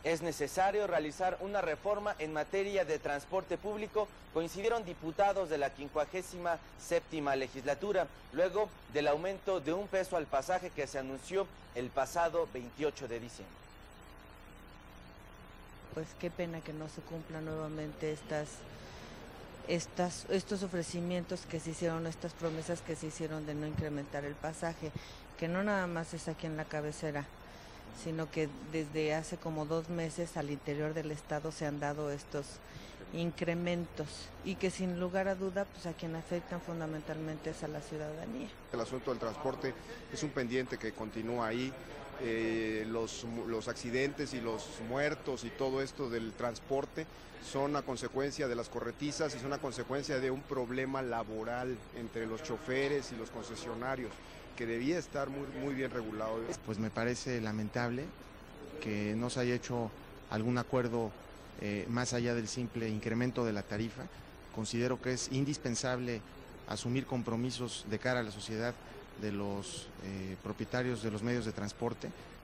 Es necesario realizar una reforma en materia de transporte público, coincidieron diputados de la 57ª legislatura, luego del aumento de $1 al pasaje que se anunció el pasado 28 de diciembre. Pues qué pena que no se cumplan nuevamente estos ofrecimientos que se hicieron, estas promesas que se hicieron de no incrementar el pasaje, que no nada más es aquí en la cabecera, sino que desde hace como 2 meses al interior del estado se han dado estos incrementos y que sin lugar a duda pues a quien afectan fundamentalmente es a la ciudadanía. El asunto del transporte es un pendiente que continúa ahí, los accidentes y los muertos y todo esto del transporte son a consecuencia de las corretizas y son a consecuencia de un problema laboral entre los choferes y los concesionarios que debía estar muy bien regulado. Pues me parece lamentable que no se haya hecho algún acuerdo más allá del simple incremento de la tarifa. Considero que es indispensable asumir compromisos de cara a la sociedad de los propietarios de los medios de transporte